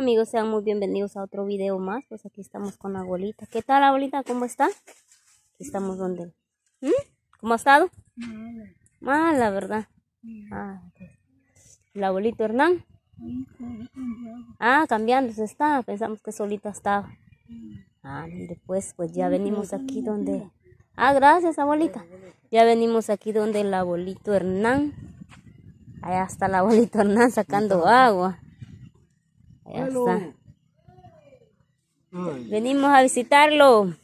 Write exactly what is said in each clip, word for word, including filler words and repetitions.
Amigos, sean muy bienvenidos a otro video más. Pues aquí estamos con la abuelita. ¿Qué tal, abuelita? ¿Cómo está? Aquí estamos donde... ¿Mm? ¿Cómo ha estado? Mala. Mala, ¿verdad? Ah, pues. ¿El abuelito Hernán? Ah, cambiándose está. Pensamos que solita estaba. Ah, después pues ya venimos aquí donde... Ah, gracias, abuelita. Ya venimos aquí donde el abuelito Hernán. Allá está el abuelito Hernán sacando agua. Allá está. Venimos a visitarlo.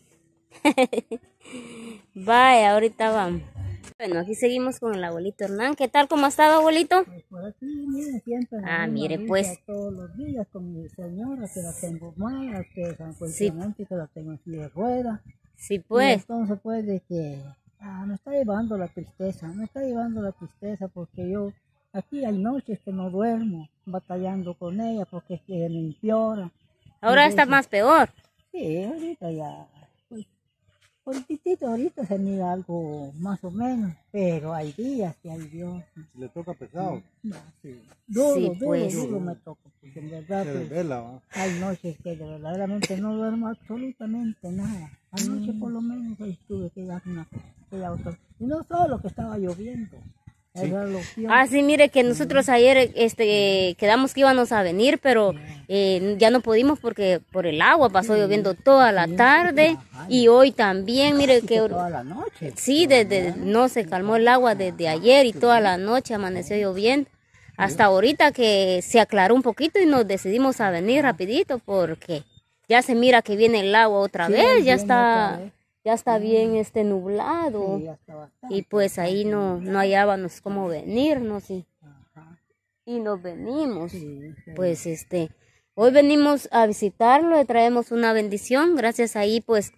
Vaya, ahorita vamos. Bueno, aquí seguimos con el abuelito Hernán. ¿Qué tal? ¿Cómo ha estado, abuelito? Pues por aquí, mire, siempre. Ah, mire, pues. Todos los días con mi señora, que la tengo mala, que San Cuencionante, sí. Que la tengo aquí de rueda. Sí, pues. Y entonces, pues, de que ah, me está llevando la tristeza, me está llevando la tristeza porque yo, aquí hay noches que no duermo, batallando con ella porque es que me empeora. Ahora está más peor. Sí, ahorita ya. Ahorita, ahorita se mira algo más o menos, pero hay días que hay Dios. ¿Le toca pesado? No, sí. Duro, sí, duro, pues. duro me toca, porque en verdad Se pues, desvela, ¿va? hay noches que de verdaderamente no duermo absolutamente nada. Anoche por lo menos ahí tuve que dar una aquella otra. Y no solo que estaba lloviendo. Sí. Ah, sí, mire que nosotros ayer este, quedamos que íbamos a venir, pero eh, ya no pudimos porque por el agua pasó lloviendo toda la tarde y hoy también, mire que... Toda la noche. Sí, desde no se calmó el agua desde ayer y toda la noche amaneció lloviendo. Hasta ahorita que se aclaró un poquito y nos decidimos a venir rapidito porque ya se mira que viene el agua otra vez, ya está... Ya está bien este nublado, sí, y pues ahí no, no hallábamos cómo venirnos y, y nos venimos. Sí, sí. Pues este, hoy venimos a visitarlo, le traemos una bendición, gracias ahí pues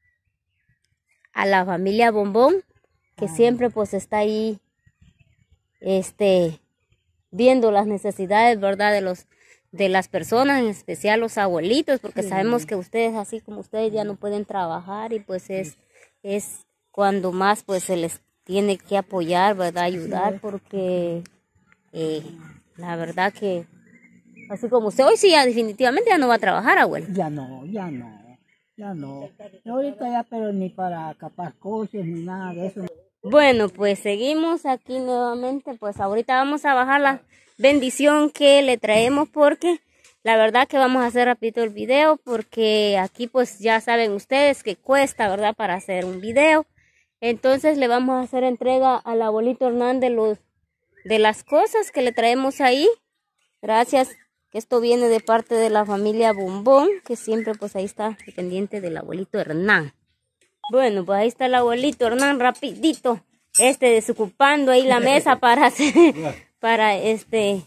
a la familia Bombón, que ah. siempre pues está ahí este, viendo las necesidades, ¿verdad? De los de las personas, en especial los abuelitos, porque sí. Sabemos que ustedes, así como ustedes, ya no pueden trabajar y pues es, sí. es cuando más pues se les tiene que apoyar, ¿verdad? Ayudar, porque eh, la verdad que, así como usted, hoy sí ya definitivamente ya no va a trabajar, abuelo. Ya no, ya no, ya no. Ahorita ya, pero ni para capar cosas, ni nada de eso. Bueno, pues seguimos aquí nuevamente, pues ahorita vamos a bajar la bendición que le traemos porque la verdad que vamos a hacer rapidito el video porque aquí pues ya saben ustedes que cuesta, ¿verdad? Para hacer un video. Entonces le vamos a hacer entrega al abuelito Hernán de, los, de las cosas que le traemos ahí. Gracias, que esto viene de parte de la familia Bombón, que siempre pues ahí está pendiente del abuelito Hernán. Bueno, pues ahí está el abuelito Hernán rapidito, este desocupando ahí la mesa para hacer... para este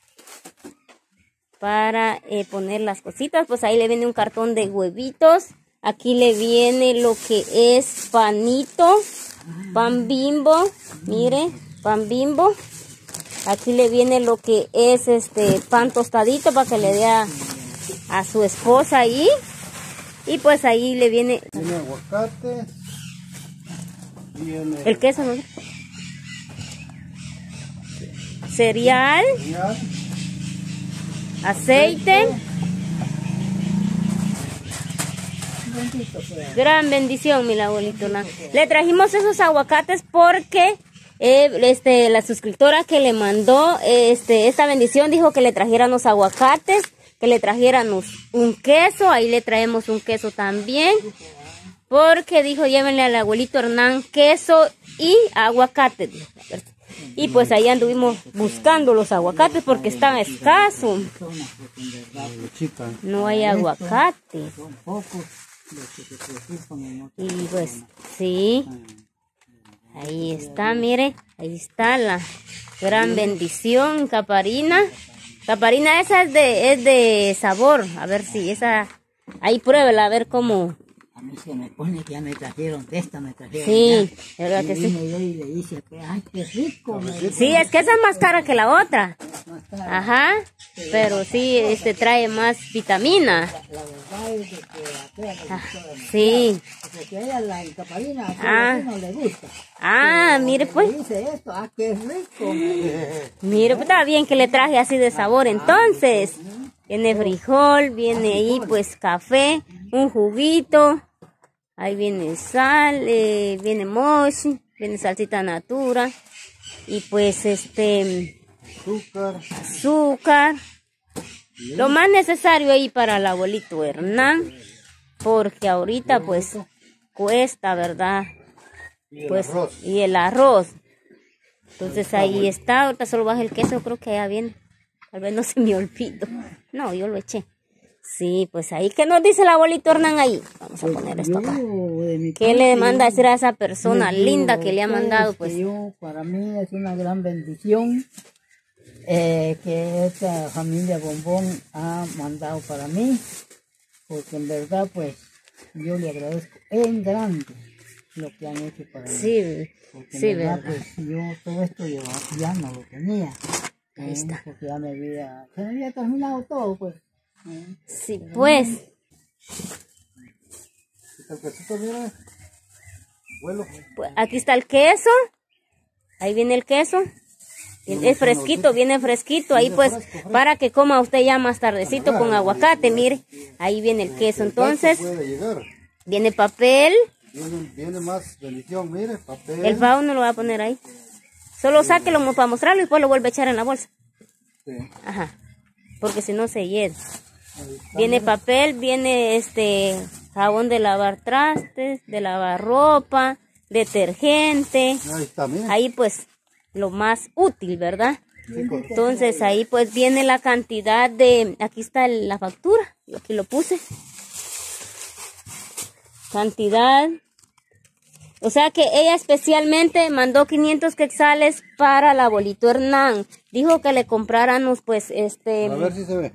para eh, poner las cositas. Pues ahí le viene un cartón de huevitos, aquí le viene lo que es panito, pan Bimbo, mire, pan Bimbo, aquí le viene lo que es este pan tostadito para que le dé a, a su esposa ahí, y pues ahí le viene viene aguacate, viene el queso, ¿no? Cereal, cereal, aceite, gran bendición, mi abuelito. Le trajimos esos aguacates porque eh, este, la suscriptora que le mandó este, esta bendición dijo que le trajiéramos aguacates, que le trajiéramos un queso, ahí le traemos un queso también, porque dijo llévenle al abuelito Hernán queso y aguacate. Y pues ahí anduvimos buscando los aguacates porque están escasos. No hay aguacate. Y pues sí, ahí está, mire, ahí está la gran bendición, caparina. Caparina esa es de, es de sabor, a ver si esa, ahí pruébela a ver cómo. A mí se me pone que ya me trajeron de esta, me trajeron sí, ya. verdad que sí. Y le dice que, ay, qué rico. Sí, es que esa es más cara que la otra. Ajá, pero sí, este trae más vitamina. La verdad es de que a ah, sí. Porque a ella la caparina ah. no le gusta. Ah, pero mire pues. Dice esto, ah, qué rico. Mire, pues está bien que le traje así de sabor entonces. Viene frijol, viene ahí pues café, un juguito, ahí viene sal, eh, viene mochi, viene salsita natura y pues este Azúcar. azúcar, lo más necesario ahí para el abuelito Hernán, porque ahorita pues cuesta, ¿verdad? Y el Pues arroz. y el arroz. Entonces ahí está, ahorita solo baja el queso, creo que ya viene. Tal vez no se me olvidó. No, yo lo eché. Sí, pues ahí, ¿qué nos dice el abuelito Hernán ahí? Vamos a poner esto acá. ¿Qué le manda a decir a esa persona linda que le ha mandado? Pues yo, para mí es una gran bendición eh, que esta familia Bombón ha mandado para mí, porque en verdad pues yo le agradezco en grande lo que han hecho para mí. sí, Porque sí, en verdad, verdad. pues yo todo esto yo ya no lo tenía. Ahí ¿eh? está. Porque ya me había, se me había terminado todo pues. ¿eh? Sí, pues. El quesito, mira. Vuelo. Pues aquí está el queso. Ahí viene el queso. Es fresquito, viene fresquito. Ahí pues para que coma usted ya más tardecito con aguacate, mire. Ahí viene el queso. Entonces Puede llegar. viene papel. Viene, viene más bendición, mire, papel. El pavo no lo va a poner ahí. Solo sáquelo para mostrarlo y después lo vuelve a echar en la bolsa. Sí. Ajá. Porque si no se hiede. Viene papel, viene este jabón de lavar trastes, de lavar ropa, detergente. Ahí está, mire. Ahí pues lo más útil, ¿verdad? Sí, con- Entonces ahí pues viene la cantidad de, aquí está el- la factura, yo aquí lo puse. Cantidad. O sea que ella especialmente mandó quinientos quetzales para el abuelito Hernán. Dijo que le compráramos pues este... A ver si se ve.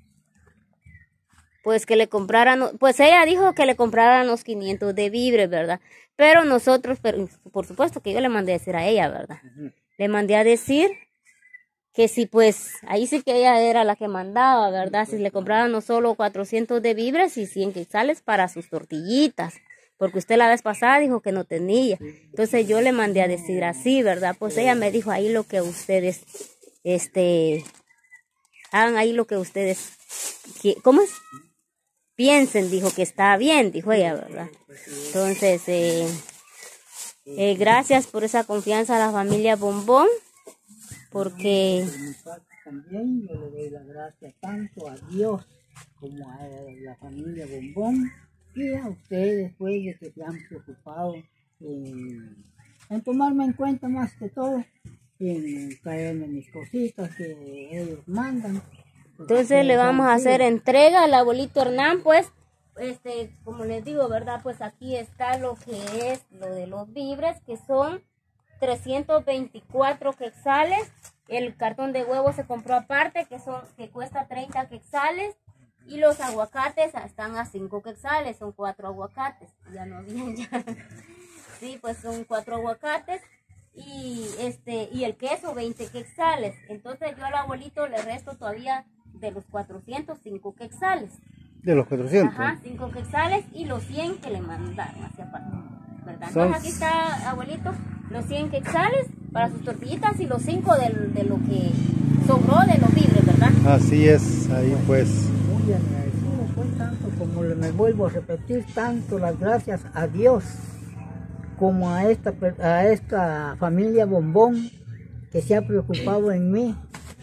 Pues que le compraran, pues ella dijo que le compraran los quinientos de víveres, ¿verdad? Pero nosotros, pero, por supuesto que yo le mandé a decir a ella, ¿verdad? Ujú. Le mandé a decir que si pues, ahí sí que ella era la que mandaba, ¿verdad? Si le compraban no solo cuatrocientos de víveres y cien quetzales para sus tortillitas, porque usted la vez pasada dijo que no tenía. Entonces yo le mandé a decir así, ¿verdad? Pues ella me dijo ahí lo que ustedes, este, hagan ahí lo que ustedes, qui- ¿cómo es? Piensen, dijo que está bien, dijo ella, ¿verdad? Entonces, eh, eh, gracias por esa confianza a la familia Bombón, porque De mi parte también yo le doy las gracias tanto a Dios como a la familia Bombón y a ustedes pues de que se han preocupado en, en tomarme en cuenta más que todo, en traerme mis cositas que ellos mandan. entonces le vamos a hacer entrega al abuelito Hernán, pues, este, como les digo, ¿verdad? Pues aquí está lo que es lo de los víveres, que son trescientos veinticuatro quetzales. El cartón de huevos se compró aparte, que son que cuesta treinta quetzales. Y los aguacates están a cinco quetzales, son cuatro aguacates. Ya no habían ya. Sí, pues son cuatro aguacates. Y este y el queso veinte quetzales. Entonces yo al abuelito le resto todavía de los cuatrocientos cinco quetzales. De los cuatrocientos. Ajá, cinco quetzales y los cien que le mandaron hacia aparte, ¿verdad? Son- Entonces aquí está, abuelito, los cien quetzales para sus tortillitas y los cinco de, de lo que sobró de los víveres, ¿verdad? Así es, ahí pues. Muy agradecido pues tanto como le- me vuelvo a repetir, tanto las gracias a Dios como a esta, per- a esta familia Bombón que se ha preocupado en mí.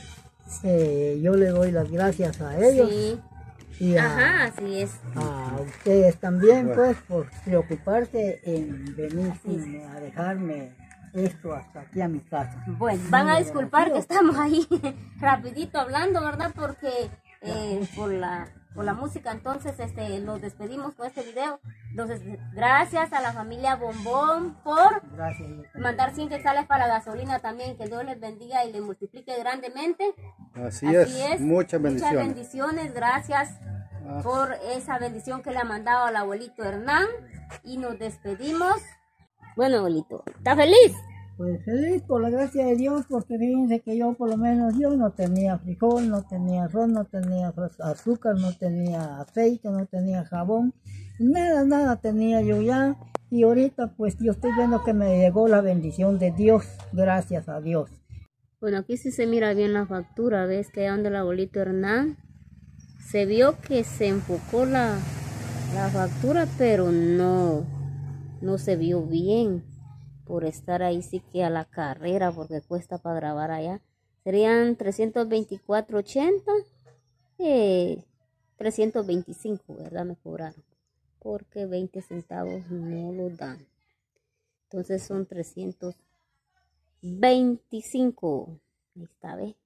Eh, yo le doy las gracias a ellos Sí. y a, Ajá, así es. a ustedes también Bueno. pues por preocuparse en venir sin- a dejarme esto hasta aquí a mi casa. Bueno, van a disculpar que estamos ahí rapidito hablando, ¿verdad? Porque eh, por la por la música, entonces este nos despedimos con este video. Entonces, gracias a la familia Bombón por Gracias. yo también. mandar cien quetzales para gasolina también. Que Dios les bendiga y les multiplique grandemente. Así, Así es. es. Muchas bendiciones. Muchas bendiciones. Gracias Ah. por esa bendición que le ha mandado al abuelito Hernán. Y nos despedimos. Bueno, abuelito, ¿está feliz? Pues feliz por la gracia de Dios, porque fíjense que yo por lo menos yo no tenía frijol, no tenía arroz, no tenía azúcar, no tenía aceite, no tenía jabón, nada, nada tenía yo ya. Y ahorita pues yo estoy viendo que me llegó la bendición de Dios, gracias a Dios. Bueno, aquí sí se mira bien la factura. ¿Ves que donde el abuelito Hernán se vio que se enfocó la, la factura, pero no, no se vio bien por estar ahí sí que a la carrera, porque cuesta para grabar allá. Serían trescientos veinticuatro ochenta, eh, trescientos veinticinco, ¿verdad? Me cobraron, porque veinte centavos no lo dan. Entonces son trescientos veinticinco. Ahí está, ¿ves?